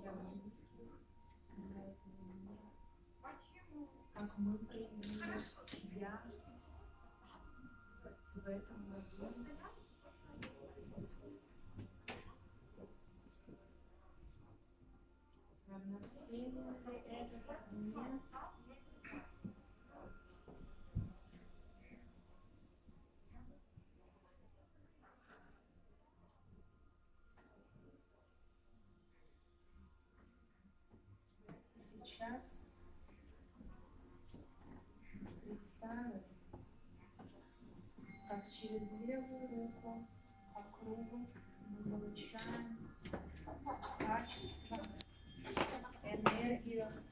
для близких, для этого мира, как мы проявили себя в этом году. Равноценен ли этот момент сейчас представить, как через левую руку по кругу мы получаем качество, энергию